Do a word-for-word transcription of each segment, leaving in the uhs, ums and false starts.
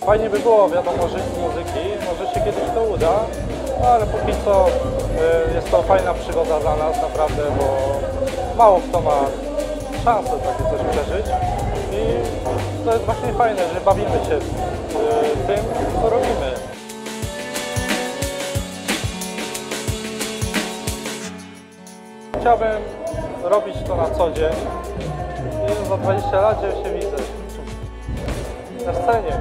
Fajnie by było, wiadomo, żyć z muzyki, może się kiedyś to uda, no ale póki co y, jest to fajna przygoda dla nas naprawdę, bo mało kto ma szansę takie coś przeżyć i to jest właśnie fajne, że bawimy się y, tym, co robimy. Chciałbym robić to na co dzień i za dwadzieścia lat się widzę na scenie.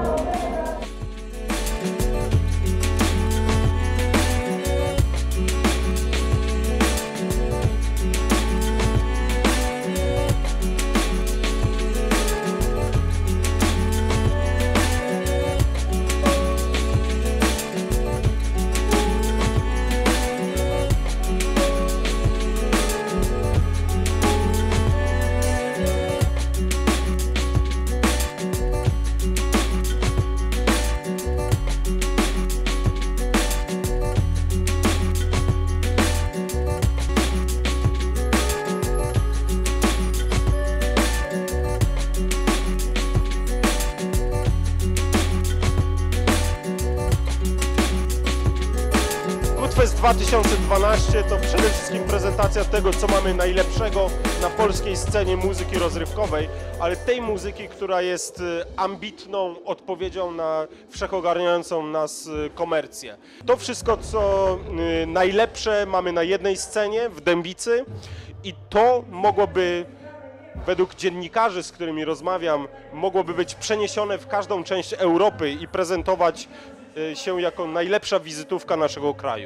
Fest dwa tysiące dwanaście to przede wszystkim prezentacja tego, co mamy najlepszego na polskiej scenie muzyki rozrywkowej, ale tej muzyki, która jest ambitną odpowiedzią na wszechogarniającą nas komercję. To wszystko, co najlepsze mamy na jednej scenie w Dębicy i to mogłoby, według dziennikarzy, z którymi rozmawiam, mogłoby być przeniesione w każdą część Europy i prezentować się jako najlepsza wizytówka naszego kraju.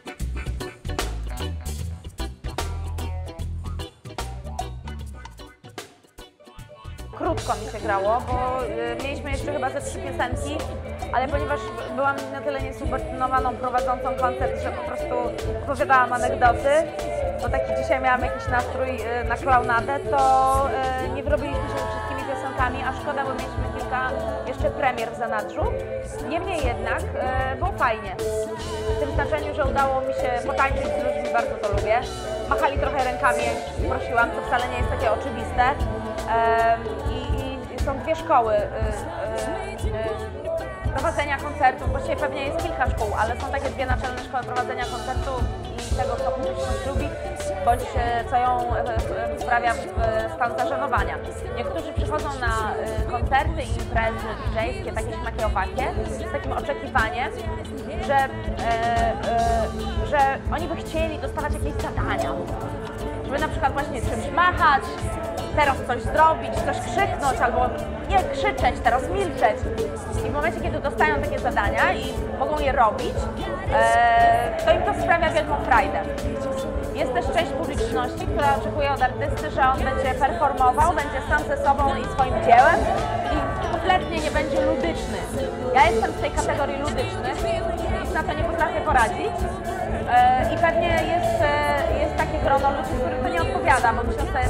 Krótko mi się grało, bo y, mieliśmy jeszcze chyba ze trzy piosenki, ale ponieważ byłam na tyle niesubordynowaną prowadzącą koncert, że po prostu opowiadałam anegdoty, bo taki dzisiaj miałam jakiś nastrój y, na klaunadę, to y, nie wyrobiliśmy się ze wszystkimi piosenkami, a szkoda, bo mieliśmy kilka jeszcze premier w zanadrzu. Niemniej jednak y, było fajnie, w tym znaczeniu, że udało mi się potańczyć z ludźmi, bardzo to lubię. Machali trochę rękami, jak prosiłam, co wcale nie jest takie oczywiste. I, i są dwie szkoły y, y, y, prowadzenia koncertów, właściwie pewnie jest kilka szkół, ale są takie dwie naczelne szkoły prowadzenia koncertu i tego, kto publiczność lubi, bądź co ją y, sprawia stan zażenowania. Niektórzy przychodzą na y, koncerty i imprezy didżejskie, takie śmakieowakie, z takim oczekiwaniem, że, y, y, że oni by chcieli dostawać jakieś zadania, żeby na przykład właśnie czymś machać, teraz coś zrobić, coś krzyknąć, albo nie krzyczeć, teraz milczeć. I w momencie, kiedy dostają takie zadania i mogą je robić, e, to im to sprawia wielką frajdę. Jest też część publiczności, która oczekuje od artysty, że on będzie performował, będzie sam ze sobą i swoim dziełem i kompletnie nie będzie ludyczny. Ja jestem z tej kategorii ludycznych i na to nie potrafię poradzić. E, I pewnie jest, e, jest takie grono ludzi, których to nie odpowiada, bo myślę sobie,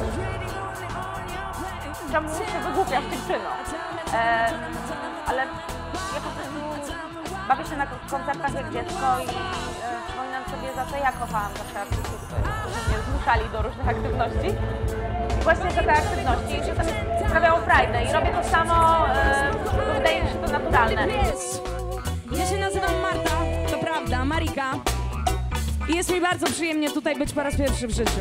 czemu się wygłupiasz tych czynów. E, ale ja po prostu bawię się na koncertach jak dziecko i e, przypominam sobie, za co ja kochałam zawsze artystów, którzy mnie zmuszali do różnych aktywności. I właśnie za te aktywności czasami sprawiało frajdę i robię to samo, e, bo wydaje mi się to naturalne. Ja się nazywam Marta, to prawda, Marika. I jest mi bardzo przyjemnie tutaj być po raz pierwszy w życiu.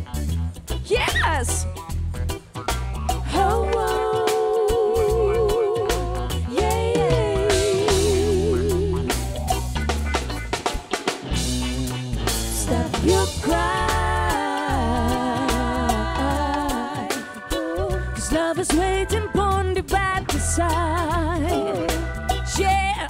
Yes! Oh, oh, yeah, yeah. Stop your cry, 'cause love is waiting on the bad side. Yeah.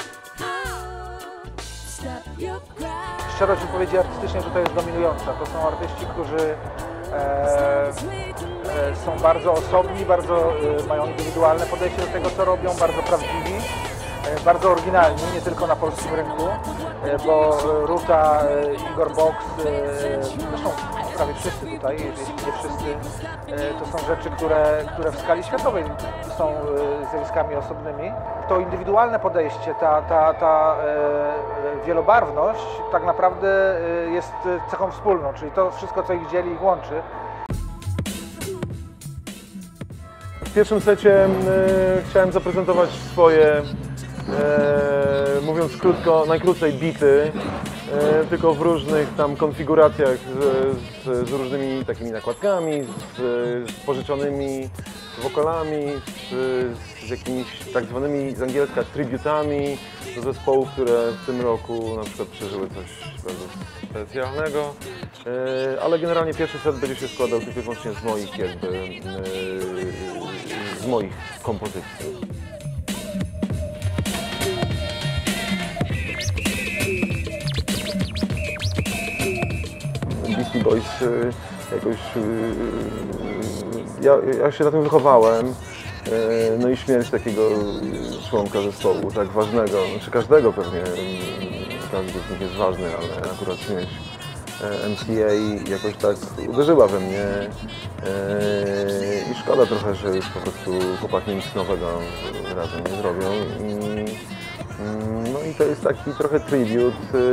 Stop your cry. Szczerość wypowiedzi artystycznej tutaj jest dominująca. To są artyści, którzy e, e, są bardzo osobni, bardzo e, mają indywidualne podejście do tego, co robią, bardzo prawdziwi, e, bardzo oryginalni, nie tylko na polskim rynku, e, bo Ruta, e, Igor Box, e, zresztą prawie wszyscy tutaj, jeśli nie wszyscy, e, to są rzeczy, które, które w skali światowej są e, zjawiskami osobnymi. To indywidualne podejście, ta, ta, ta e, wielobarwność tak naprawdę e, jest cechą wspólną, czyli to wszystko, co ich dzieli, ich łączy. W pierwszym secie e, chciałem zaprezentować swoje e, mówiąc krótko, najkrócej bity, e, tylko w różnych tam konfiguracjach z, z, z różnymi takimi nakładkami, z, z pożyczonymi wokalami, z, z jakimiś tak zwanymi z angielska tributami do zespołów, które w tym roku na przykład przeżyły coś bardzo specjalnego, e, ale generalnie pierwszy set będzie się składał tylko i wyłącznie z moich jakby, e, z moich kompozycji. Beastie Boys jakoś, ja, ja się na tym wychowałem, no i śmierć takiego członka zespołu tak ważnego, znaczy każdego pewnie, każdy z nich jest ważny, ale akurat śmierć M C A jakoś tak uderzyła we mnie i szkoda trochę, że już po prostu chłopaki nic nowego razem nie zrobią. I, no i to jest taki trochę tribut,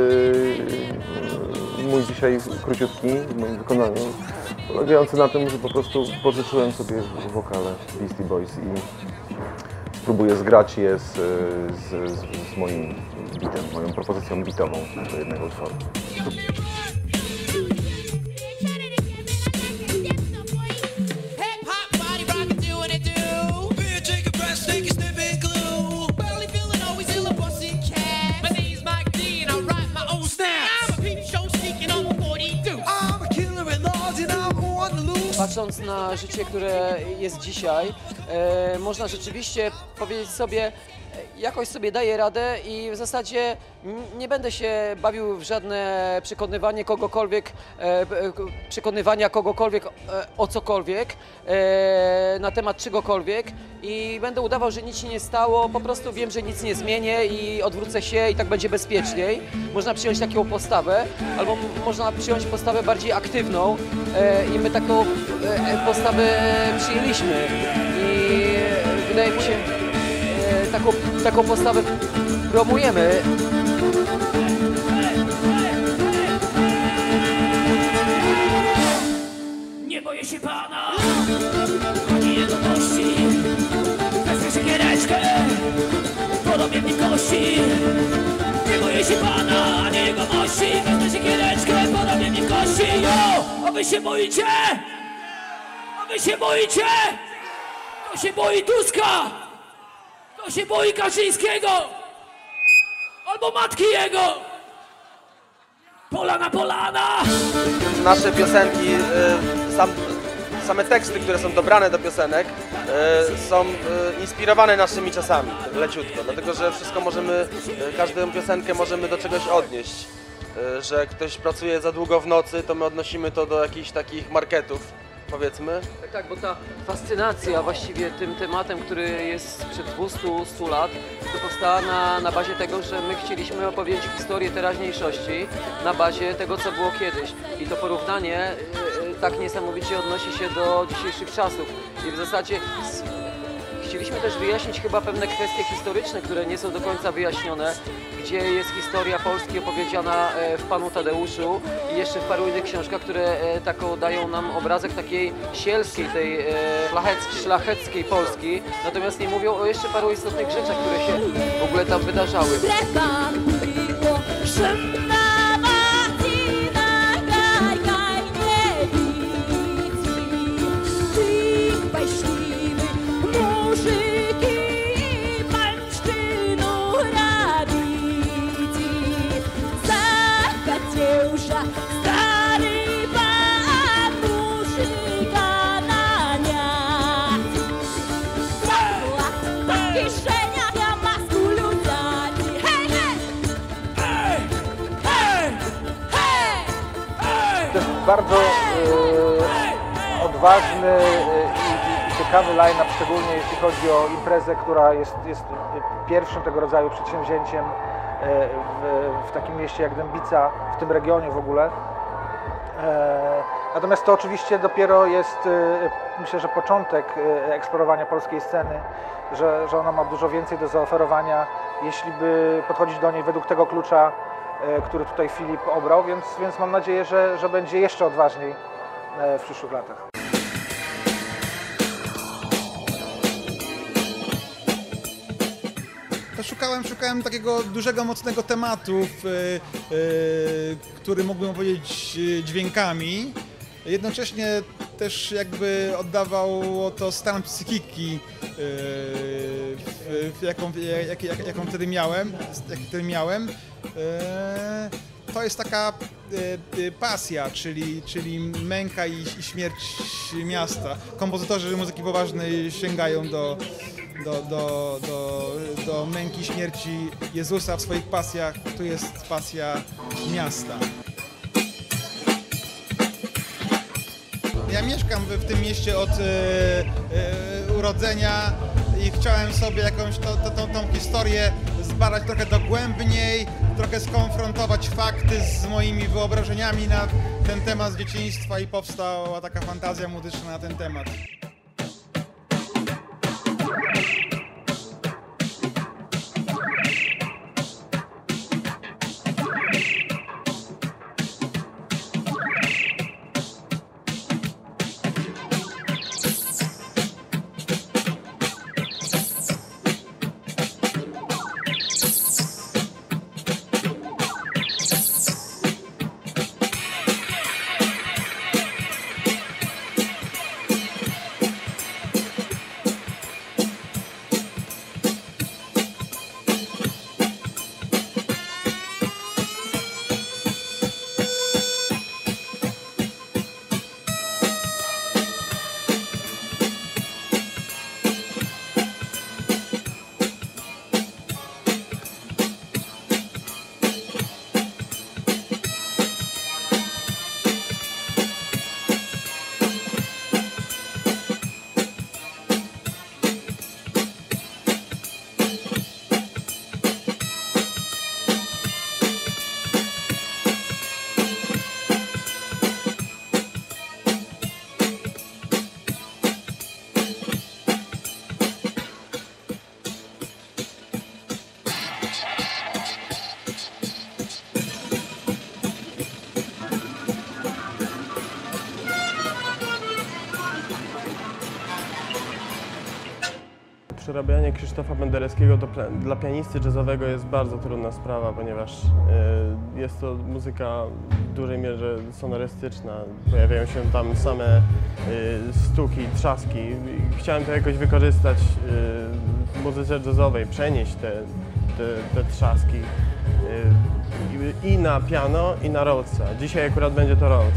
mój dzisiaj króciutki w moim wykonaniu, polegający na tym, że po prostu pożyczyłem sobie wokale Beastie Boys i spróbuję zgrać je z, z, z, z moim bitem, moją propozycją bitową do jednego utworu. Patrząc na życie, które jest dzisiaj, e, można rzeczywiście powiedzieć sobie, jakoś sobie daję radę i w zasadzie nie będę się bawił w żadne przekonywanie kogokolwiek, e, przekonywania kogokolwiek e, o cokolwiek, e, na temat czegokolwiek i będę udawał, że nic się nie stało, po prostu wiem, że nic nie zmienię i odwrócę się i tak będzie bezpieczniej. Można przyjąć taką postawę, albo można przyjąć postawę bardziej aktywną e, i my taką e, postawę przyjęliśmy i wydaje mi się, Taką, taką postawę promujemy. Nie boję się Pana, ani Jego mości. Wezmę siekiereczkę, podobnie mi kości. Nie boję się Pana, ani Jego mości. Wezmę siekiereczkę, podobnie mi kości. Jo! A wy się boicie? A wy się boicie? Kto się boi Tuska? Kto się boi Kaczyńskiego? Albo matki jego? Polana, polana! Nasze piosenki, sam, same teksty, które są dobrane do piosenek, są inspirowane naszymi czasami, leciutko. Dlatego, że wszystko możemy, każdą piosenkę możemy do czegoś odnieść. Że ktoś pracuje za długo w nocy, to my odnosimy to do jakichś takich marketów, powiedzmy. Tak, tak, bo ta fascynacja właściwie tym tematem, który jest sprzed dwustu stu lat, to powstała na, na bazie tego, że my chcieliśmy opowiedzieć historię teraźniejszości na bazie tego, co było kiedyś. I to porównanie y, tak niesamowicie odnosi się do dzisiejszych czasów. I w zasadzie z, chcieliśmy też wyjaśnić chyba pewne kwestie historyczne, które nie są do końca wyjaśnione, gdzie jest historia Polski opowiedziana w Panu Tadeuszu i jeszcze w paru innych książkach, które taką dają nam obrazek takiej sielskiej, tej szlacheckiej, szlacheckiej Polski, natomiast nie mówią o jeszcze paru istotnych rzeczach, które się w ogóle tam wydarzały. Bardzo e, odważny e, i, i ciekawy line-up, szczególnie jeśli chodzi o imprezę, która jest, jest pierwszym tego rodzaju przedsięwzięciem e, w, w takim mieście jak Dębica, w tym regionie w ogóle. E, natomiast to oczywiście dopiero jest, e, myślę, że początek e, eksplorowania polskiej sceny, że, że ona ma dużo więcej do zaoferowania, jeśli by podchodzić do niej według tego klucza, który tutaj Filip obrał, więc, więc mam nadzieję, że, że będzie jeszcze odważniej w przyszłych latach. to szukałem, szukałem takiego dużego, mocnego tematu, w, y, y, który mógłbym opowiedzieć dźwiękami. Jednocześnie też jakby oddawało to stan psychiki, y, w, w jaką, jak, jak, jaką wtedy miałem. Jak wtedy miałem. Y, to jest taka y, y, pasja, czyli, czyli męka i, i śmierć miasta. Kompozytorzy muzyki poważnej sięgają do Do, do, do, do męki, śmierci Jezusa w swoich pasjach. Tu jest pasja miasta. Ja mieszkam w, w tym mieście od e, e, urodzenia i chciałem sobie jakąś to, to, tą, tą historię zbadać trochę dogłębniej, trochę skonfrontować fakty z moimi wyobrażeniami na ten temat z dzieciństwa i powstała taka fantazja muzyczna na ten temat. Przerabianie Krzysztofa Pendereckiego to dla pianisty jazzowego jest bardzo trudna sprawa, ponieważ y, jest to muzyka w dużej mierze sonorystyczna. Pojawiają się tam same y, stuki, trzaski. Chciałem to jakoś wykorzystać y, w muzyce jazzowej, przenieść te, te, te trzaski y, i na piano, i na Rhodesa. Dzisiaj akurat będzie to Rhodes.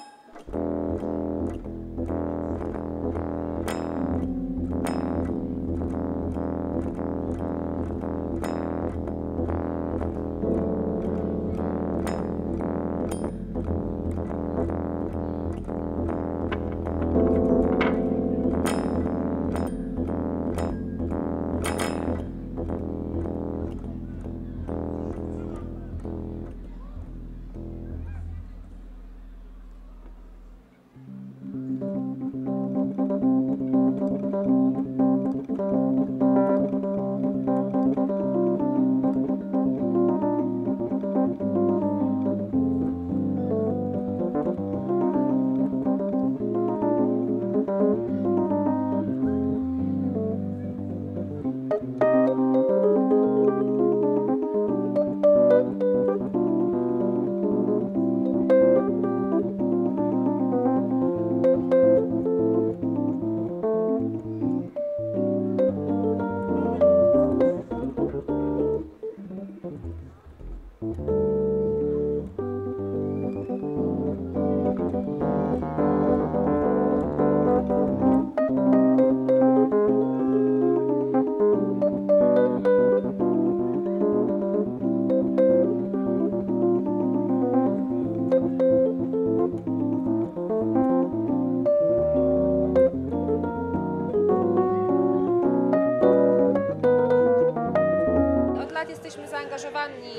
Jesteśmy zaangażowani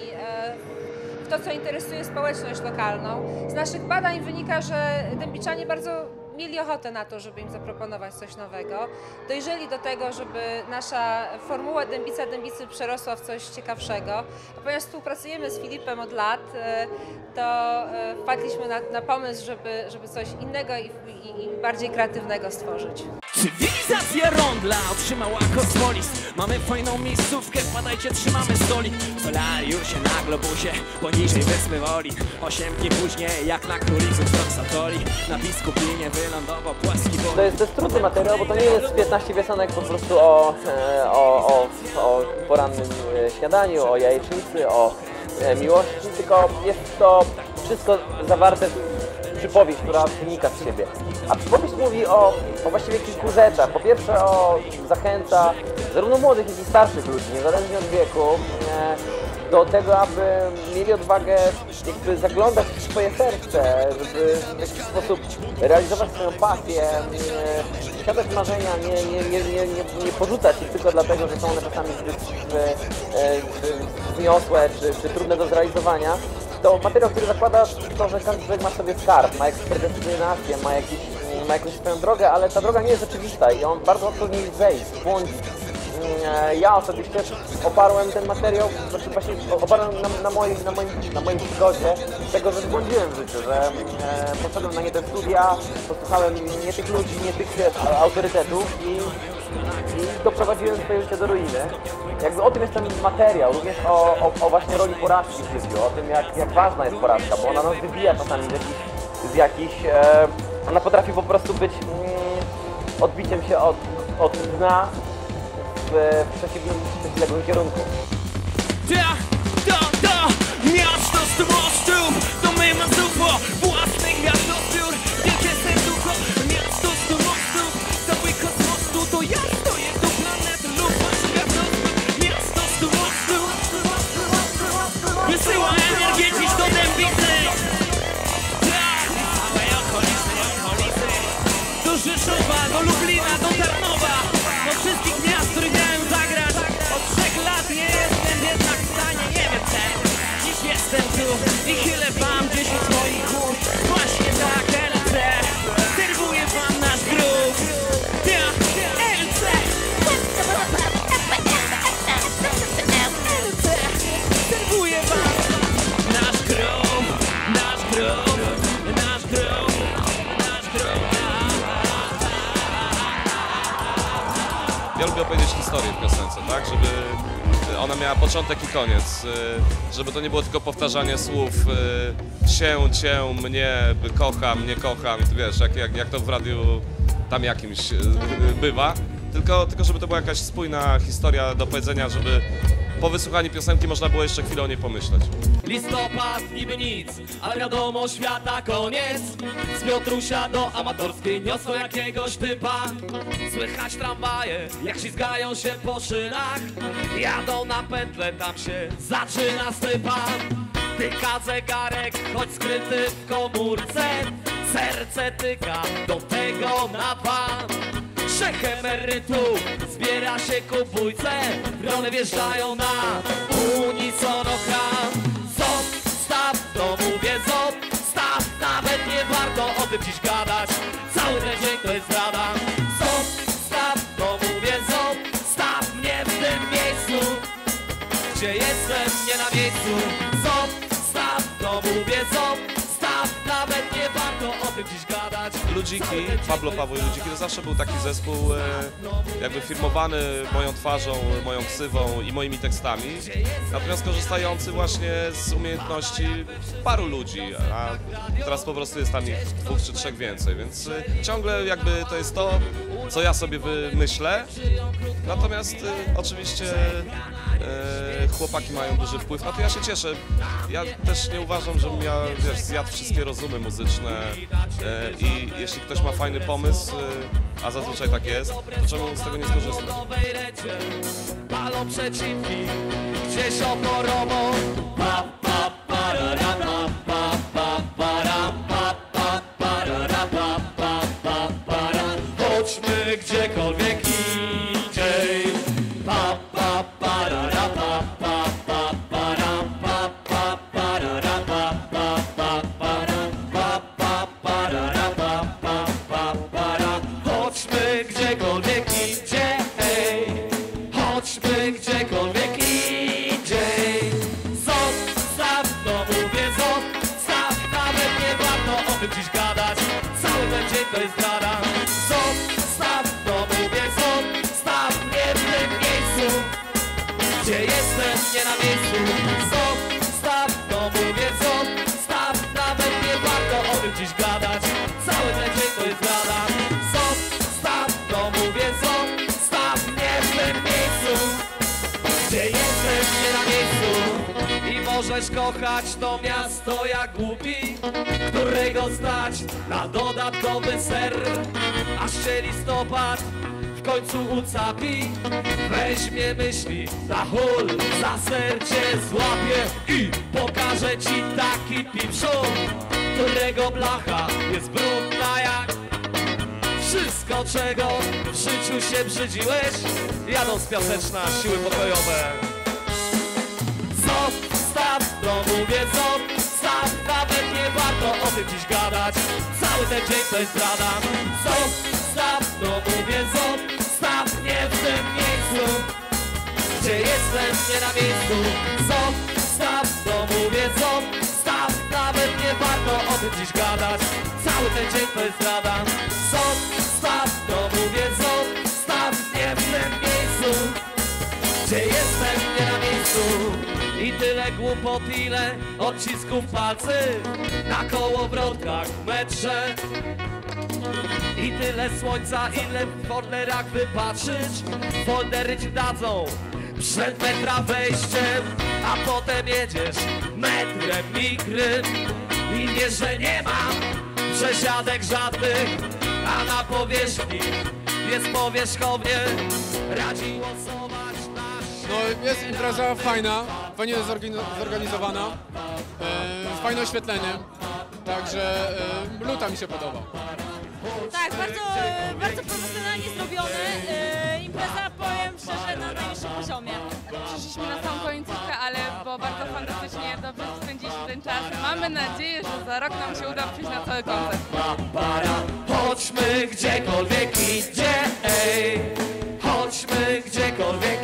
w to, co interesuje społeczność lokalną. Z naszych badań wynika, że Dębiczanie bardzo mieli ochotę na to, żeby im zaproponować coś nowego. Dojrzeli do tego, żeby nasza formuła Dębica Dębicy przerosła w coś ciekawszego. A ponieważ współpracujemy z Filipem od lat, to wpadliśmy na, na pomysł, żeby, żeby coś innego i, i, i bardziej kreatywnego stworzyć. Cywilizacja Rondla otrzymała kosmolis. Mamy fajną miejscówkę, wpadajcie, trzymamy stolik. Solariusie na globusie, poniżej wyspy Woli. Osiem dni później, jak na króliku z Satoli. Na Biskupinie wylądował płaski bóg. To jest, to jest trudny materiał, bo to nie jest piętnaście piosenek po prostu o, e, o, o, o porannym e, śniadaniu, o jajecznicy, o e, miłości, tylko jest to wszystko zawarte w przypowieść, która wynika z siebie. A przypowieść mówi o, o właściwie kilku rzeczach. Po pierwsze o zachęta zarówno młodych, jak i starszych ludzi, niezależnie od wieku, e, do tego, aby mieli odwagę jakby zaglądać w swoje serce, żeby w jakiś sposób realizować swoją pasję, e, siadać marzenia, nie, nie, nie, nie, nie, nie porzucać ich tylko dlatego, że są one czasami zbyt wzniosłe czy, czy trudne do zrealizowania. To materiał, który zakłada to, że każdy człowiek ma sobie skarb, ma jakąś predestynację, ma, jakiś, ma jakąś swoją drogę, ale ta droga nie jest oczywista i on bardzo łatwo z niej zejść, błąd. Ja osobiście oparłem ten materiał, znaczy właśnie oparłem na, na, mojej, na, moim, na moim przygodzie tego, że zbłądziłem w życiu, że e, poszedłem na nie te studia, posłuchałem nie tych ludzi, nie tych e, autorytetów i, i doprowadziłem swoje życie do ruiny. Jakby o tym jest ten materiał, również o, o, o właśnie roli porażki w życiu, o tym jak, jak ważna jest porażka, bo ona nas wybija czasami z jakichś, z jakichś e, ona potrafi po prostu być mm, odbiciem się od, od dna w przeciwnym, przeciwległym kierunku. Da, da, da, miasto stu mostów, to my mazówko, własnych gwiazdozbiór, wielkie serducho, miasto stu mostów, cały kosmostu, to ja stoję do planet lub wasz gwiazdozbiór, miasto stu mostów, wysyła energię dziś do Dębicy, tak, całej okolicy, okolicy, do Rzeszowa, do Lublina, do Tarnowa, do wszystkich miast, w których miałem zagrać. Od trzech lat nie jestem jednak w stanie, nie wiem czemu. Dziś jestem tu i chylę wam dziesięć moich gór. Właśnie tak, L C, serwuję wam nasz grób. Ja, L C, L C, serwuję wam nasz grób, nasz grób, nasz grób, nasz grób. Ja lubię opowiedzieć historię w piosence, tak, żeby ona miała początek i koniec, żeby to nie było tylko powtarzanie słów się, cię, mnie, kocham, nie kocham, wiesz, jak, jak, jak to w radiu tam jakimś bywa, tylko, tylko żeby to była jakaś spójna historia do powiedzenia, żeby po wysłuchaniu piosenki można było jeszcze chwilę o niej pomyśleć. Listopad niby nic, ale wiadomo świata koniec. Z Piotrusia do amatorskiej niosło jakiegoś typa. Słychać tramwaje, jak ślizgają się po szynach. Jadą na pętlę, tam się zaczyna stypa. Tyka zegarek, choć skryty w komórce. Serce tyka, do tego na dwa. Trzech emerytów zbiera się ku bójce. Role wjeżdżają na unisonokram. Zostaw, to mówię zostaw. Nawet nie warto o tym dziś gadać. Cały ten dzień to jest rada. Zostaw, to mówię zostaw mnie w tym miejscu, gdzie jestem nie na miejscu. Zostaw, to mówię zostaw. Nawet nie warto o tym dziś gadać. Ludziki, Pablo Paweł i Ludziki to zawsze był taki zespół e, jakby firmowany moją twarzą, moją ksywą i moimi tekstami, natomiast korzystający właśnie z umiejętności paru ludzi, a teraz po prostu jest tam ich dwóch czy trzech więcej, więc e, ciągle jakby to jest to, co ja sobie wymyślę, natomiast e, oczywiście e, chłopaki mają duży wpływ, a to ja się cieszę. Ja też nie uważam, żebym ja, wiesz, zjadł wszystkie rozumy muzyczne e, i jeśli ktoś ma fajny pomysł, e, a zazwyczaj tak jest, to czemu z tego nie skorzystać? Palą przeciwki, gdzieś oporowo. Pa, pa, parara, pa, pa, pa, para, pa, pa, parara, pa, pa, pa, para. Chodźmy gdziekolwiek indziej. Pa, pa, parara, pa, pa, pa, para, pa, pa, parara, pa, pa, pa, para, pa, pa, parara, pa, pa, pa, para. Chodźmy gdziekolwiek indziej. Chodźmy gdziekolwiek indziej. Zostaw. Gdzie jestem, nie na miejscu. Stop, stop, to mówię stop, stop. Nawet nie warto o tym dziś gadać. Cały ten dzień to jest rada. Stop, stop, to mówię stop, stop. Nie w tym miejscu. Gdzie jestem, nie na miejscu. I możesz kochać to miasto jak głupi, którego stać na dodatkowy ser. Aż się listopad w końcu ucapi, weźmie myśli na hul, za serce złapie i pokaże ci taki pipszun, którego blacha jest brudna jak wszystko, czego w życiu się brzydziłeś. Jadąc piaseczna, siły pokojowe. Stop, stop, to mówię stop, stop. Nawet nie warto o tym dziś gadać. Cały ten dzień to jest rada. Stop, stop, to mówię stop, stop. Nie w tym miejscu. Gdzie jestem, nie na miejscu. Stop, stop, to mówię stop, stop. Nawet nie warto o tym dziś gadać. Cały ten dzień to jest rada. Stop, stop, to mówię stop, stop. Nie w tym miejscu. Gdzie jestem, nie na miejscu. I tyle głupot, ile odcisków palcy na kołowrotkach w metrze. I tyle słońca, ile w folderach wypatrzyć. Foldery ci dadzą przed metra wejściem, a potem jedziesz metrem mikrym. I wiesz, że nie ma przesiadek żadnych, a na powierzchni jest powierzchownie. Radzi głosować. No, jest impreza fajna, fajnie zorganizowana, e, fajne oświetlenie, także e, luta mi się podoba. Tak, bardzo, bardzo profesjonalnie zrobione, e, impreza, powiem szczerze, na najwyższym poziomie. Przyszliśmy na samą końcówkę, ale było bardzo fantastycznie, dobrze spędziliśmy ten czas. Mamy nadzieję, że za rok nam się uda przyjść na cały koncert. Chodźmy gdziekolwiek idzie, ej, chodźmy gdziekolwiek